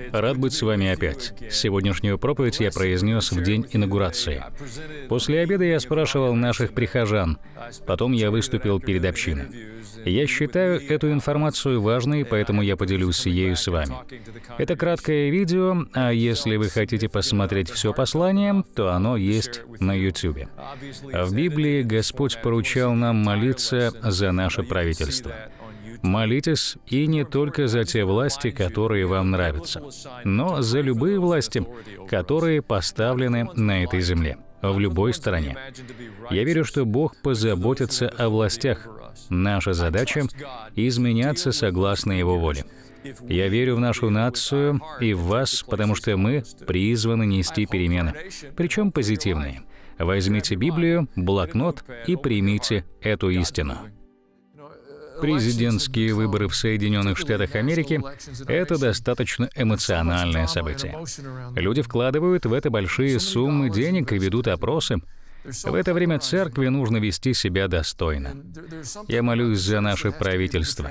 Рад быть с вами опять. Сегодняшнюю проповедь я произнес в день инаугурации. После обеда я спрашивал наших прихожан, потом я выступил перед общиной. Я считаю эту информацию важной, поэтому я поделюсь ею с вами. Это краткое видео, а если вы хотите посмотреть все послание, то оно есть на YouTube. В Библии Господь поручал нам молиться за наше правительство. Молитесь и не только за те власти, которые вам нравятся, но за любые власти, которые поставлены на этой земле, в любой стране. Я верю, что Бог позаботится о властях. Наша задача — изменяться согласно Его воле. Я верю в нашу нацию и в вас, потому что мы призваны нести перемены, причем позитивные. Возьмите Библию, блокнот и примите эту истину. Президентские выборы в Соединенных Штатах Америки — это достаточно эмоциональное событие. Люди вкладывают в это большие суммы денег и ведут опросы. В это время церкви нужно вести себя достойно. Я молюсь за наше правительство.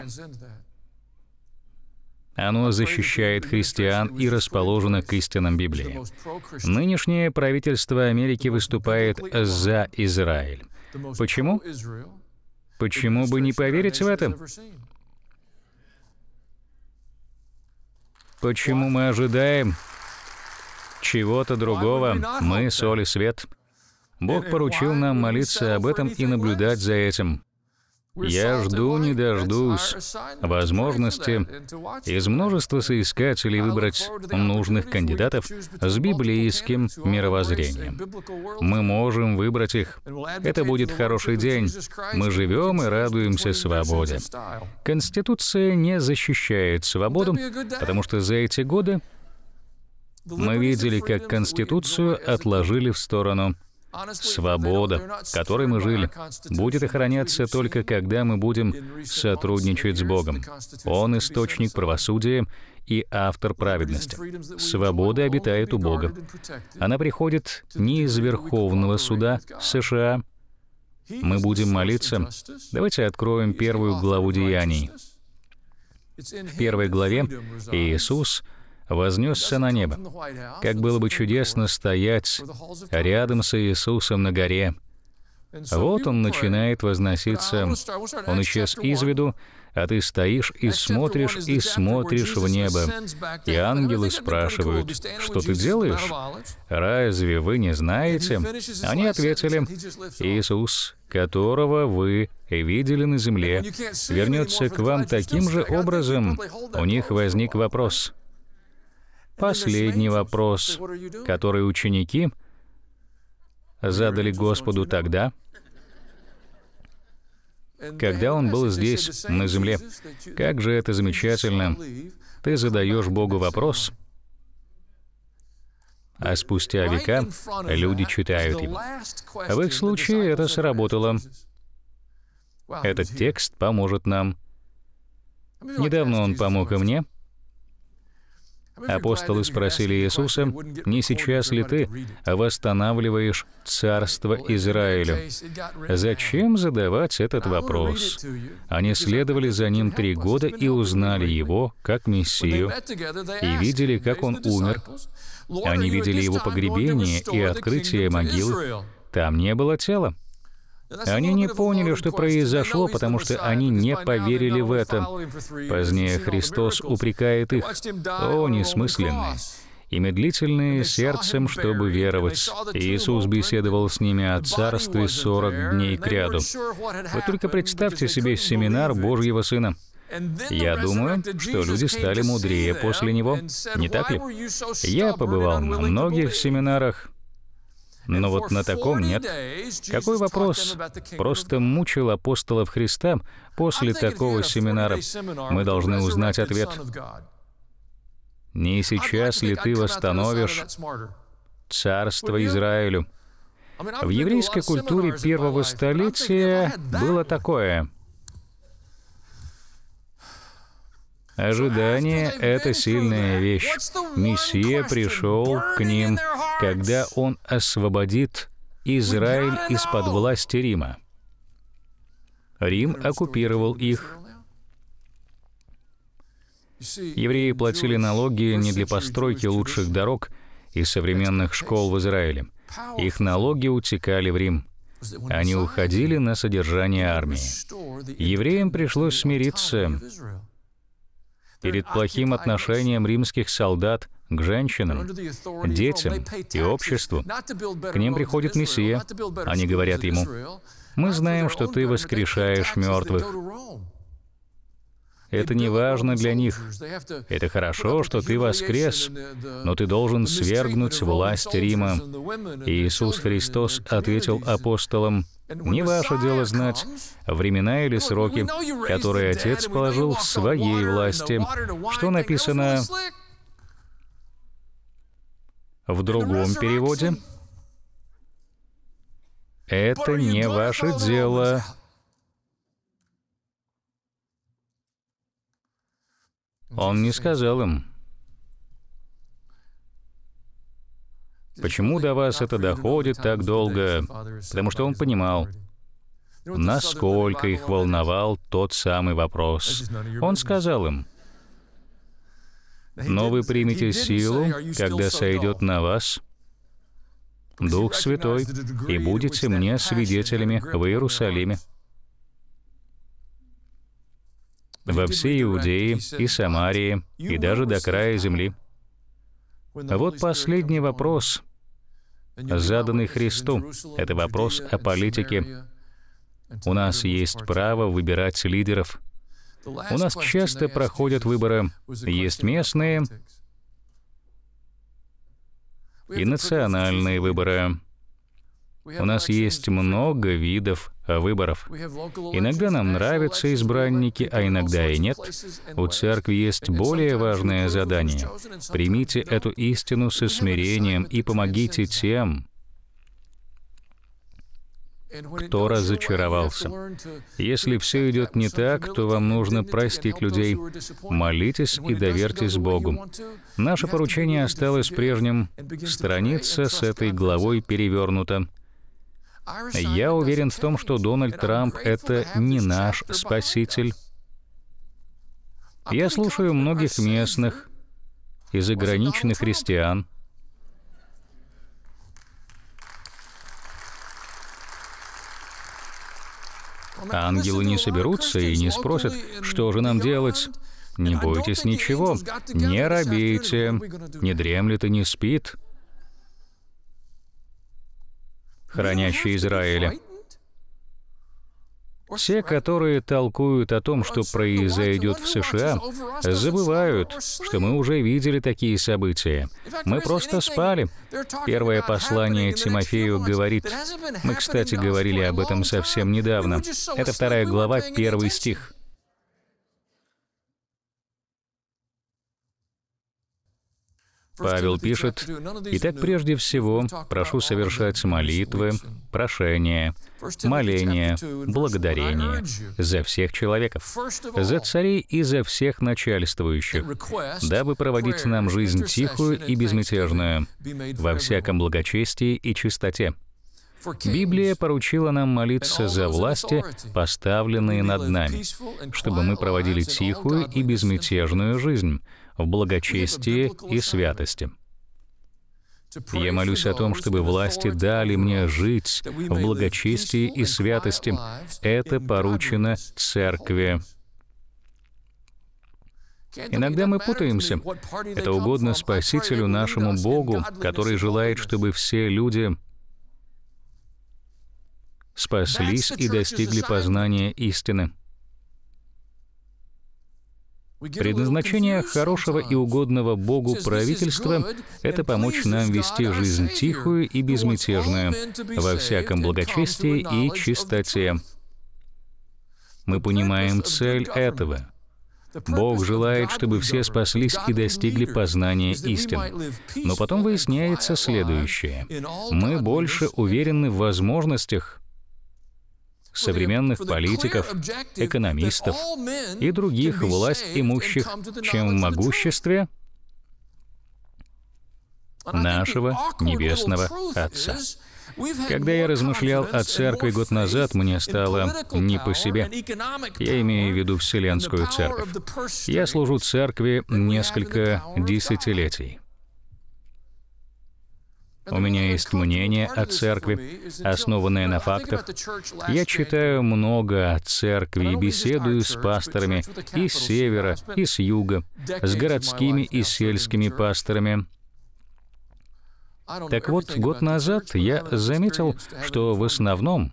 Оно защищает христиан и расположено к истинам Библии. Нынешнее правительство Америки выступает за Израиль. Почему? Почему бы не поверить в это? Почему мы ожидаем чего-то другого? Мы — соль и свет. Бог поручил нам молиться об этом и наблюдать за этим. Я жду, не дождусь возможности из множества соискателей выбрать нужных кандидатов с библейским мировоззрением. Мы можем выбрать их. Это будет хороший день. Мы живем и радуемся свободе. Конституция не защищает свободу, потому что за эти годы мы видели, как Конституцию отложили в сторону. Свобода, в которой мы жили, будет охраняться только когда мы будем сотрудничать с Богом. Он — источник правосудия и автор праведности. Свобода обитает у Бога. Она приходит не из Верховного суда США. Мы будем молиться. Давайте откроем 1 главу Деяний. В 1 главе Иисус вознесся на небо. Как было бы чудесно стоять рядом с Иисусом на горе. Вот Он начинает возноситься. Он исчез из виду, а ты стоишь и смотришь в небо. И ангелы спрашивают: «Что ты делаешь? Разве вы не знаете?» Они ответили: «Иисус, которого вы видели на земле, вернется к вам таким же образом». У них возник вопрос. Последний вопрос, который ученики задали Господу тогда, когда Он был здесь, на земле. Как же это замечательно! Ты задаешь Богу вопрос, а спустя века люди читают его. В их случае это сработало. Этот текст поможет нам. Недавно он помог и мне. Апостолы спросили Иисуса: «Не сейчас ли ты восстанавливаешь царство Израилю?» Зачем задавать этот вопрос? Они следовали за Ним 3 года и узнали Его как Мессию, и видели, как Он умер. Они видели Его погребение и открытие могилы. Там не было тела. Они не поняли, что произошло, потому что они не поверили в это. Позднее Христос упрекает их: «О, несмысленные и медлительные сердцем, чтобы веровать». Иисус беседовал с ними о царстве 40 дней кряду. Вы только представьте себе семинар Божьего Сына. Я думаю, что люди стали мудрее после него, не так ли? Я побывал на многих семинарах, но вот на таком нет. Какой вопрос просто мучил апостолов Христа после такого семинара? Мы должны узнать ответ. «Не сейчас ли ты восстановишь царство Израилю?» В еврейской культуре первого столетия было такое. Ожидание — это сильная вещь. Мессия пришел к ним, когда Он освободит Израиль из-под власти Рима. Рим оккупировал их. Евреи платили налоги не для постройки лучших дорог и современных школ в Израиле. Их налоги утекали в Рим. Они уходили на содержание армии. Евреям пришлось смириться перед плохим отношением римских солдат к женщинам, детям и обществу. К ним приходит Мессия. Они говорят ему: «Мы знаем, что ты воскрешаешь мертвых». Это не важно для них. Это хорошо, что ты воскрес, но ты должен свергнуть власть Рима. И Иисус Христос ответил апостолам: «Не ваше дело знать времена или сроки, которые Отец положил в своей власти». Что написано в другом переводе? «Это не ваше дело». Он не сказал им: «Почему до вас это доходит так долго?» Потому что он понимал, насколько их волновал тот самый вопрос. Он сказал им: «Но вы примете силу, когда сойдет на вас Дух Святой, и будете мне свидетелями в Иерусалиме, во всей Иудее и Самарии, и даже до края земли». А вот последний вопрос, заданный Христу. Это вопрос о политике. У нас есть право выбирать лидеров. У нас часто проходят выборы. Есть местные и национальные выборы. У нас есть много видов выборов. Иногда нам нравятся избранники, а иногда и нет. У церкви есть более важное задание. Примите эту истину со смирением и помогите тем, кто разочаровался. Если все идет не так, то вам нужно простить людей. Молитесь и доверьтесь Богу. Наше поручение осталось прежним. Страница с этой главой перевернута. Я уверен в том, что Дональд Трамп — это не наш спаситель. Я слушаю многих местных и заграничных христиан. Ангелы не соберутся и не спросят, что же нам делать. Не бойтесь ничего, не робейте, не дремлет и не спит хранящий Израиля. Те, которые толкуют о том, что произойдет в США, забывают, что мы уже видели такие события. Мы просто спали. Первое послание Тимофею говорит. Мы, кстати, говорили об этом совсем недавно. Это 2 глава, 1 стих. Павел пишет: «Итак, прежде всего, прошу совершать молитвы, прошения, моления, благодарения за всех человеков, за царей и за всех начальствующих, дабы проводить нам жизнь тихую и безмятежную, во всяком благочестии и чистоте». Библия поручила нам молиться за власти, поставленные над нами, чтобы мы проводили тихую и безмятежную жизнь в благочестии и святости. Я молюсь о том, чтобы власти дали мне жить в благочестии и святости. Это поручено церкви. Иногда мы путаемся. Это угодно Спасителю нашему Богу, который желает, чтобы все люди спаслись и достигли познания истины. Предназначение хорошего и угодного Богу правительства — это помочь нам вести жизнь тихую и безмятежную, во всяком благочестии и чистоте. Мы понимаем цель этого. Бог желает, чтобы все спаслись и достигли познания истины. Но потом выясняется следующее. Мы больше уверены в возможностях современных политиков, экономистов и других власть имущих, чем в могуществе нашего Небесного Отца. Когда я размышлял о церкви год назад, мне стало не по себе. Я имею в виду Вселенскую Церковь. Я служу церкви несколько десятилетий. У меня есть мнение о церкви, основанное на фактах. Я читаю много о церкви и беседую с пасторами и с севера, и с юга, с городскими и сельскими пасторами. Так вот, год назад я заметил, что в основном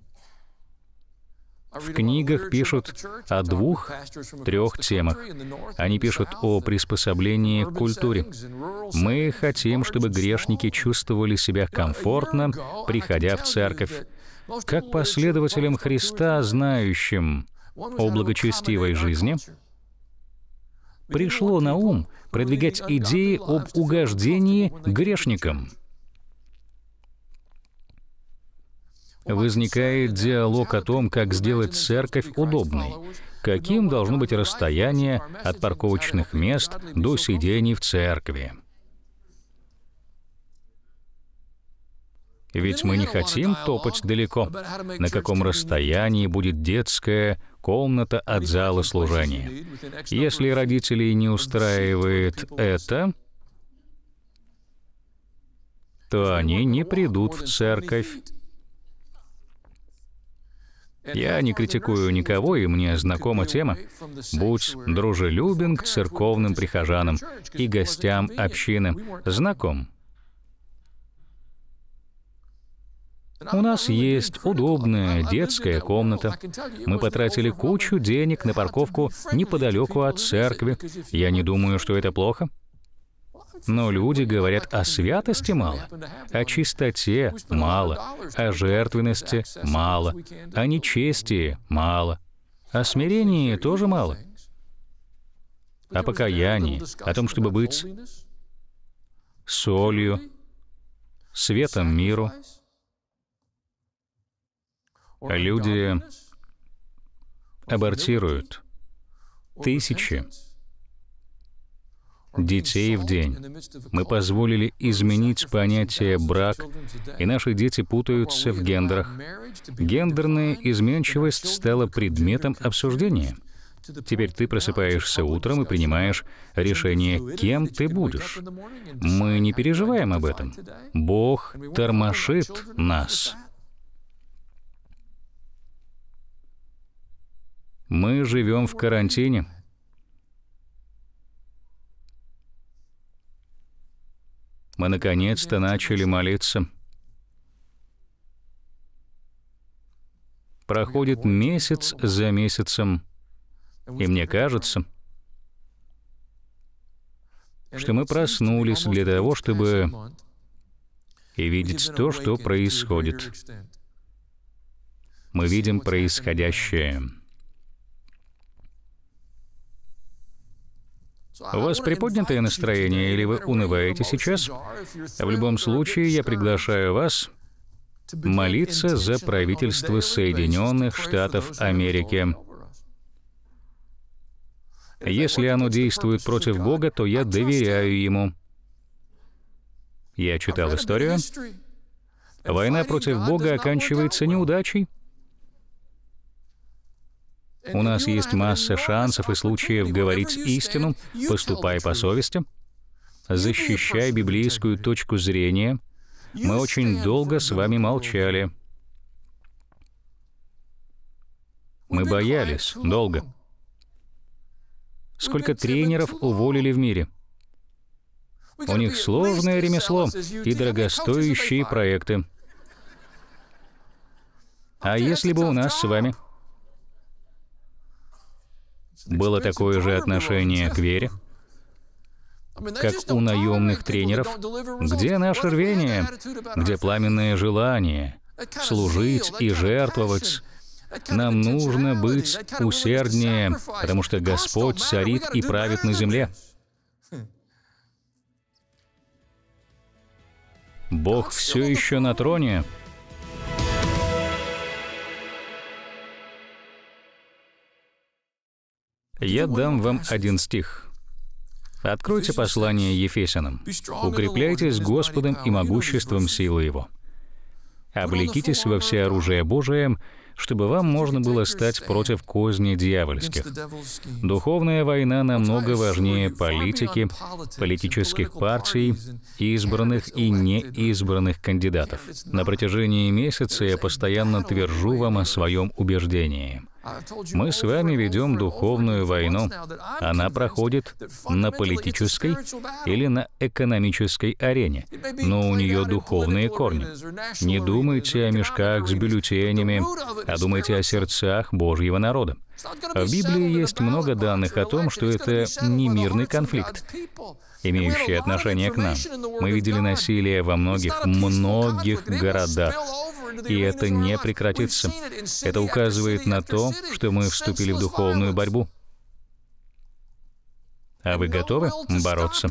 в книгах пишут о 2-3 темах. Они пишут о приспособлении к культуре. Мы хотим, чтобы грешники чувствовали себя комфортно, приходя в церковь. Как последователям Христа, знающим о благочестивой жизни, пришло на ум продвигать идеи об угождении грешникам. Возникает диалог о том, как сделать церковь удобной, каким должно быть расстояние от парковочных мест до сидений в церкви. Ведь мы не хотим топать далеко. На каком расстоянии будет детская комната от зала служения? Если родителей не устраивает это, то они не придут в церковь. Я не критикую никого, и мне знакома тема «Будь дружелюбен к церковным прихожанам и гостям общины». Знаком. У нас есть удобная детская комната. Мы потратили кучу денег на парковку неподалеку от церкви. Я не думаю, что это плохо. Но люди говорят о святости мало, о чистоте мало, о жертвенности мало, о нечестии мало, о смирении тоже мало, о покаянии, о том, чтобы быть солью, светом миру. Люди абортируют тысячи детей в день. Мы позволили изменить понятие «брак», и наши дети путаются в гендерах. Гендерная изменчивость стала предметом обсуждения. Теперь ты просыпаешься утром и принимаешь решение, кем ты будешь. Мы не переживаем об этом. Бог тормошит нас. Мы живем в карантине. Мы наконец-то начали молиться. Проходит месяц за месяцем, и мне кажется, что мы проснулись для того, чтобы и видеть то, что происходит. Мы видим происходящее. У вас приподнятое настроение, или вы унываете сейчас? В любом случае, я приглашаю вас молиться за правительство Соединенных Штатов Америки. Если оно действует против Бога, то я доверяю ему. Я читал историю. Война против Бога оканчивается неудачей. У нас есть масса шансов и случаев говорить истину, поступай по совести, защищай библейскую точку зрения. Мы очень долго с вами молчали. Мы боялись долго. Сколько тренеров уволили в мире? У них сложное ремесло и дорогостоящие проекты. А если бы у нас с вами было такое же отношение к вере, как у наемных тренеров? Где наше рвение? Где пламенное желание служить и жертвовать? Нам нужно быть усерднее, потому что Господь царит и правит на земле. Бог все еще на троне. Я дам вам один стих. Откройте послание Ефесянам. «Укрепляйтесь Господом и могуществом силы Его». Облекитесь во всеоружие Божие, чтобы вам можно было стать против козней дьявольских. Духовная война намного важнее политики, политических партий, избранных и неизбранных кандидатов. На протяжении месяца я постоянно твержу вам о своем убеждении. Мы с вами ведем духовную войну. Она проходит на политической или на экономической арене, но у нее духовные корни. Не думайте о мешках с бюллетенями, а думайте о сердцах Божьего народа. В Библии есть много данных о том, что это не мирный конфликт, имеющий отношение к нам. Мы видели насилие во многих городах, и это не прекратится. Это указывает на то, что мы вступили в духовную борьбу. А вы готовы бороться?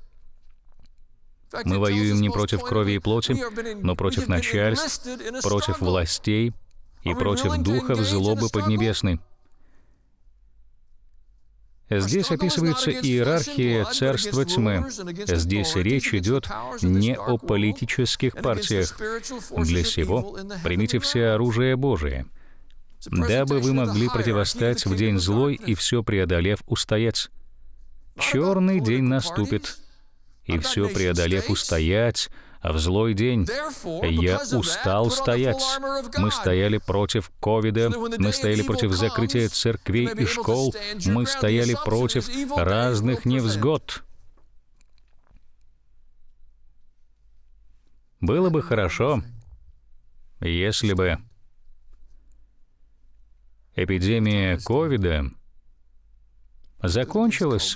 Мы воюем не против крови и плоти, но против начальств, против властей и против духов злобы поднебесной. Здесь описывается иерархия царства тьмы. Здесь речь идет не о политических партиях. Для сего примите все оружие Божие, дабы вы могли противостать в день злой и все преодолев устоять. Черный день наступит, и все преодолев устоять, а в злой день я устал стоять. Мы стояли против ковида, мы стояли против закрытия церквей и школ, мы стояли против разных невзгод. Было бы хорошо, если бы эпидемия ковида закончилась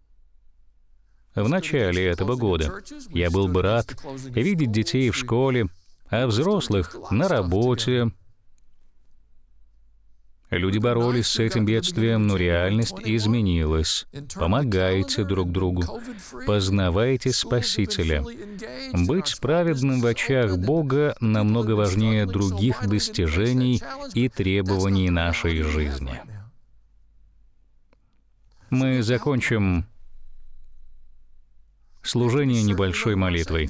в начале этого года. Я был бы рад видеть детей в школе, а взрослых на работе. Люди боролись с этим бедствием, но реальность изменилась. Помогайте друг другу, познавайте Спасителя. Быть праведным в очах Бога намного важнее других достижений и требований нашей жизни. Мы закончим служение небольшой молитвой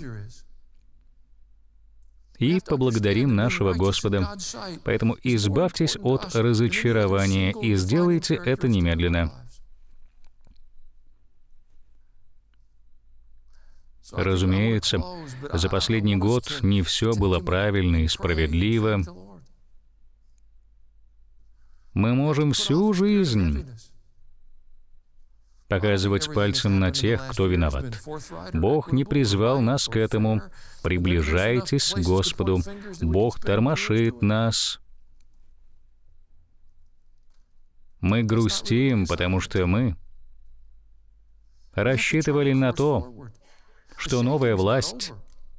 и поблагодарим нашего Господа. Поэтому избавьтесь от разочарования и сделайте это немедленно. Разумеется, за последний год не все было правильно и справедливо. Мы можем всю жизнь показывать пальцем на тех, кто виноват. Бог не призвал нас к этому. Приближайтесь к Господу. Бог тормошит нас. Мы грустим, потому что мы рассчитывали на то, что новая власть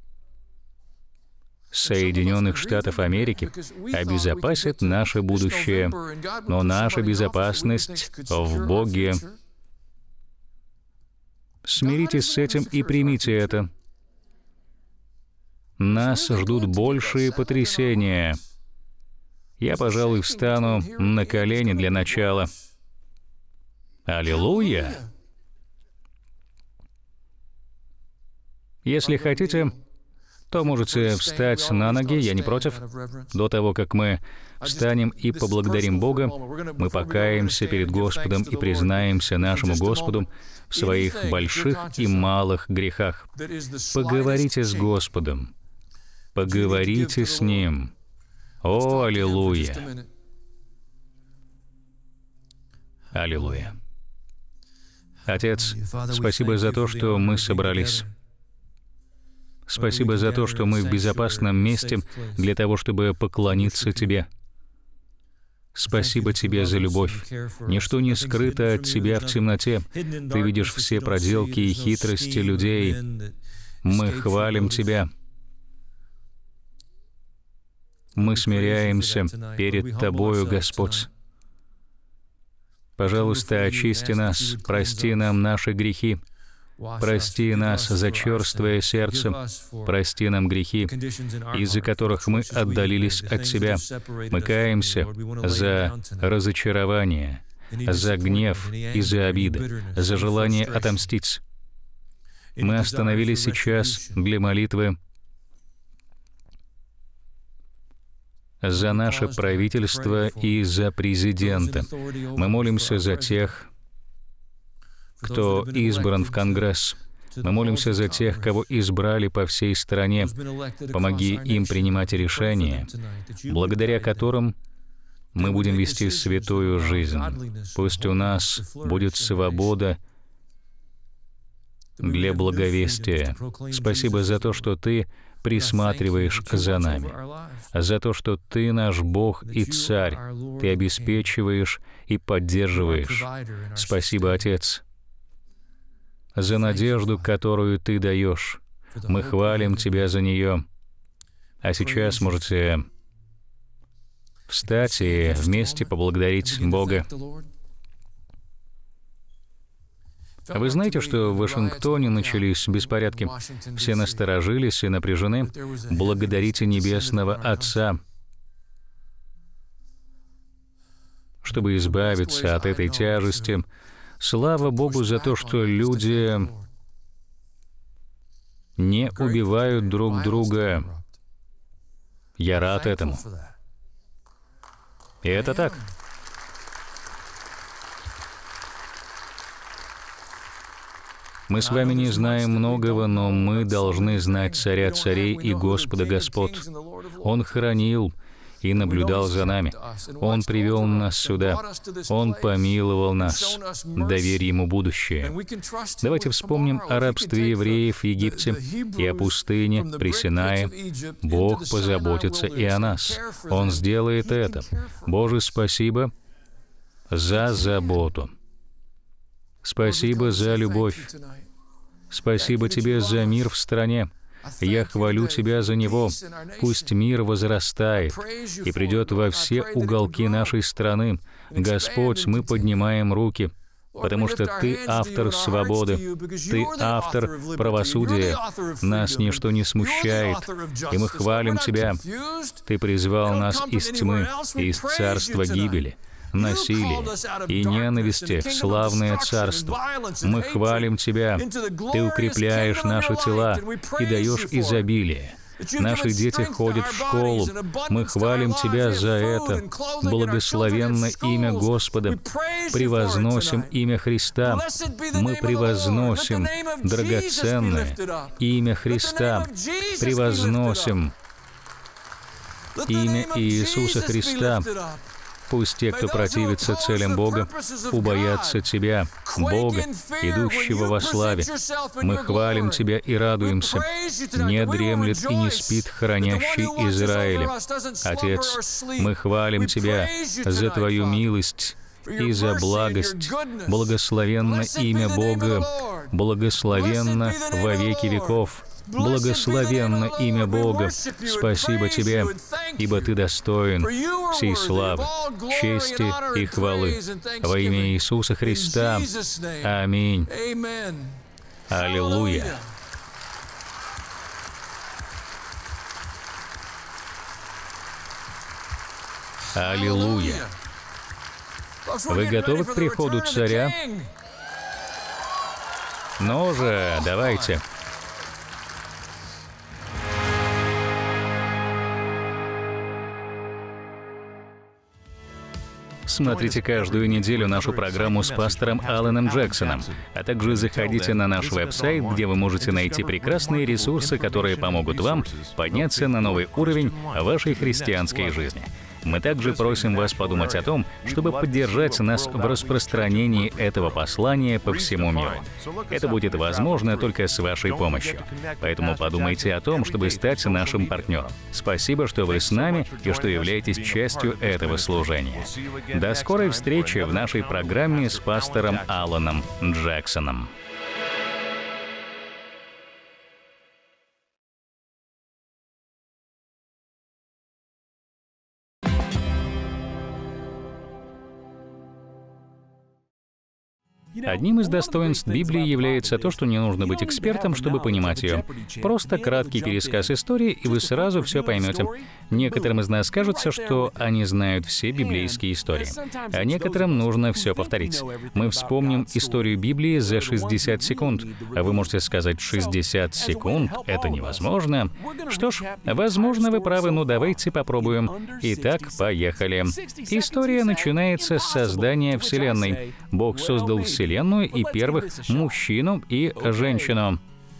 Соединенных Штатов Америки обезопасит наше будущее, но наша безопасность в Боге. Смиритесь с этим и примите это. Нас ждут большие потрясения. Я, пожалуй, встану на колени для начала. Аллилуйя! Если хотите, то можете встать на ноги, я не против. До того, как мы встанем и поблагодарим Бога, мы покаемся перед Господом и признаемся нашему Господу в своих больших и малых грехах. Поговорите с Господом. Поговорите с Ним. О, аллилуйя! Аллилуйя! Отец, спасибо за то, что мы собрались. Спасибо за то, что мы в безопасном месте для того, чтобы поклониться Тебе. Спасибо Тебе за любовь. Ничто не скрыто от Тебя в темноте. Ты видишь все проделки и хитрости людей. Мы хвалим Тебя. Мы смиряемся перед Тобою, Господь. Пожалуйста, очисти нас, прости нам наши грехи. Прости нас за черствое сердце, прости нам грехи, из-за которых мы отдалились от Тебя. Мы каемся за разочарование, за гнев и за обиды, за желание отомстить. Мы остановились сейчас для молитвы за наше правительство и за президента. Мы молимся за тех, кто избран в Конгресс. Мы молимся за тех, кого избрали по всей стране. Помоги им принимать решения, благодаря которым мы будем вести святую жизнь. Пусть у нас будет свобода для благовестия. Спасибо за то, что Ты присматриваешь за нами, за то, что Ты наш Бог и Царь, Ты обеспечиваешь и поддерживаешь. Спасибо, Отец, за надежду, которую Ты даешь. Мы хвалим Тебя за нее. А сейчас можете встать и вместе поблагодарить Бога. Вы знаете, что в Вашингтоне начались беспорядки? Все насторожились и напряжены. Благодарите Небесного Отца, чтобы избавиться от этой тяжести. Слава Богу за то, что люди не убивают друг друга. Я рад этому. И это так. Мы с вами не знаем многого, но мы должны знать Царя царей и Господа господ. Он хранил и наблюдал за нами. Он привел нас сюда. Он помиловал нас. Доверь Ему будущее. Давайте вспомним о рабстве евреев в Египте и о пустыне при Синае. Бог позаботится и о нас. Он сделает это. Боже, спасибо за заботу. Спасибо за любовь. Спасибо Тебе за мир в стране. Я хвалю Тебя за него. Пусть мир возрастает и придет во все уголки нашей страны. Господь, мы поднимаем руки, потому что Ты автор свободы, Ты автор правосудия. Нас ничто не смущает, и мы хвалим Тебя. Ты призвал нас из тьмы, из царства гибели, насилия и ненависти в славное царство. Мы хвалим Тебя. Ты укрепляешь наши тела и даешь изобилие. Наши дети ходят в школу. Мы хвалим Тебя за это. Благословенно имя Господа. Превозносим имя Христа. Мы превозносим драгоценное имя Христа. Превозносим имя Иисуса Христа. Пусть те, кто противится целям Бога, убоятся Тебя, Бога, идущего во славе. Мы хвалим Тебя и радуемся. Не дремлет и не спит хранящий Израиля. Отец, мы хвалим Тебя за Твою милость и за благость. Благословенно имя Бога, благословенно во веки веков. Благословенно имя Бога. Спасибо Тебе, ибо Ты достоин всей славы, чести и хвалы. Во имя Иисуса Христа. Аминь. Аллилуйя. Аллилуйя. Вы готовы к приходу Царя? Ну же, давайте. Смотрите каждую неделю нашу программу с пастором Аланом Джексоном, а также заходите на наш веб-сайт, где вы можете найти прекрасные ресурсы, которые помогут вам подняться на новый уровень вашей христианской жизни. Мы также просим вас подумать о том, чтобы поддержать нас в распространении этого послания по всему миру. Это будет возможно только с вашей помощью. Поэтому подумайте о том, чтобы стать нашим партнером. Спасибо, что вы с нами и что являетесь частью этого служения. До скорой встречи в нашей программе с пастором Аланом Джексоном. Одним из достоинств Библии является то, что не нужно быть экспертом, чтобы понимать ее. Просто краткий пересказ истории, и вы сразу все поймете. Некоторым из нас кажется, что они знают все библейские истории, а некоторым нужно все повторить. Мы вспомним историю Библии за 60 секунд, а вы можете сказать, 60 секунд — это невозможно. Что ж, возможно, вы правы, но давайте попробуем. Итак, поехали. История начинается с создания Вселенной. Бог создал Вселенную и первых мужчину и женщину.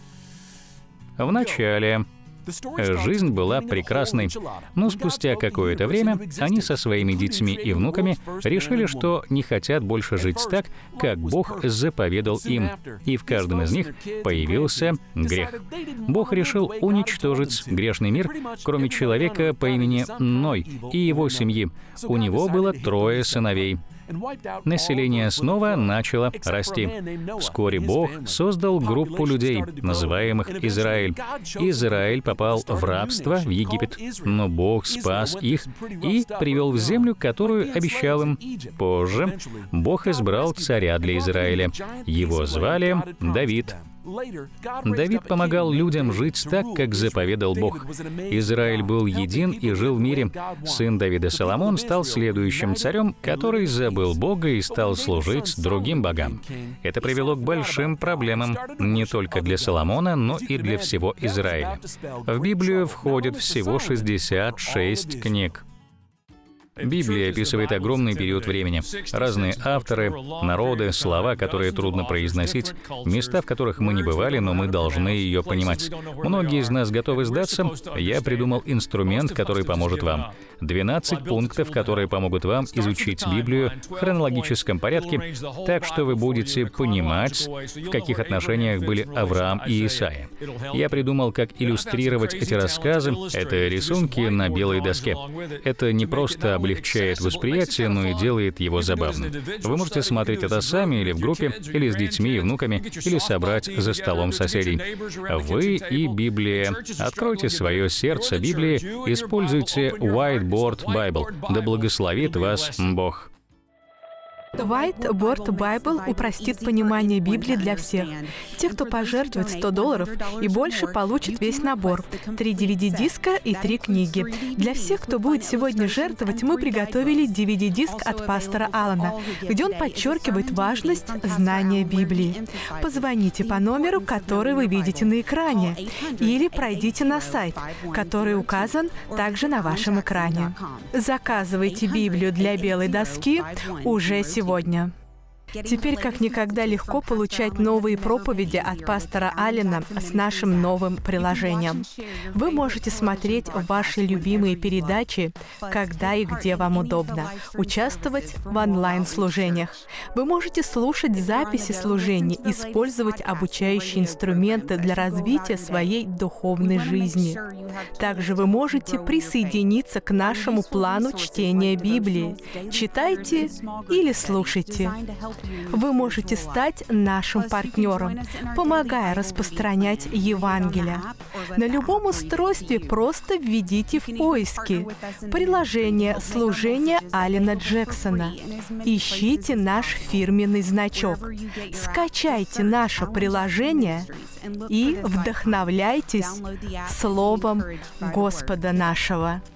Вначале жизнь была прекрасной, но спустя какое-то время они со своими детьми и внуками решили, что не хотят больше жить так, как Бог заповедал им, и в каждом из них появился грех. Бог решил уничтожить грешный мир, кроме человека по имени Ной и его семьи. У него было 3 сыновей. Население снова начало расти. Вскоре Бог создал группу людей, называемых Израиль. Израиль попал в рабство в Египет, но Бог спас их и привел в землю, которую обещал им. Позже Бог избрал царя для Израиля. Его звали Давид. Давид помогал людям жить так, как заповедал Бог. Израиль был един и жил в мире. Сын Давида Соломон стал следующим царем, который забыл Бога и стал служить другим богам. Это привело к большим проблемам не только для Соломона, но и для всего Израиля. В Библию входит всего 66 книг. Библия описывает огромный период времени. Разные авторы, народы, слова, которые трудно произносить, места, в которых мы не бывали, но мы должны ее понимать. Многие из нас готовы сдаться. Я придумал инструмент, который поможет вам. 12 пунктов, которые помогут вам изучить Библию в хронологическом порядке, так что вы будете понимать, в каких отношениях были Авраам и Исаия. Я придумал, как иллюстрировать эти рассказы. Это рисунки на белой доске. Это не просто облегчает восприятие, но и делает его забавным. Вы можете смотреть это сами или в группе, или с детьми и внуками, или собрать за столом соседей. Вы и Библия. Откройте свое сердце Библии, используйте Whiteboard Bible. Да благословит вас Бог. Whiteboard Bible упростит понимание Библии для всех. Те, кто пожертвует $100 и больше, получат весь набор. 3 DVD-диска и 3 книги. Для всех, кто будет сегодня жертвовать, мы приготовили DVD-диск от пастора Алана, где он подчеркивает важность знания Библии. Позвоните по номеру, который вы видите на экране, или пройдите на сайт, который указан также на вашем экране. Заказывайте Библию для белой доски уже сегодня. Теперь как никогда легко получать новые проповеди от пастора Аллена с нашим новым приложением. Вы можете смотреть ваши любимые передачи, когда и где вам удобно, участвовать в онлайн-служениях. Вы можете слушать записи служений, использовать обучающие инструменты для развития своей духовной жизни. Также вы можете присоединиться к нашему плану чтения Библии. Читайте или слушайте. Вы можете стать нашим партнером, помогая распространять Евангелие. На любом устройстве просто введите в поиски приложение «Служение Аллена Джексона». Ищите наш фирменный значок. Скачайте наше приложение и вдохновляйтесь Словом Господа нашего.